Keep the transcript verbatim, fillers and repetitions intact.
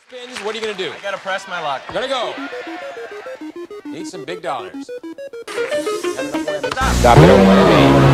Spins, what are you going to do? I gotta press my luck. Gonna go. Need some big dollars. Stop. Stop it, Whammy.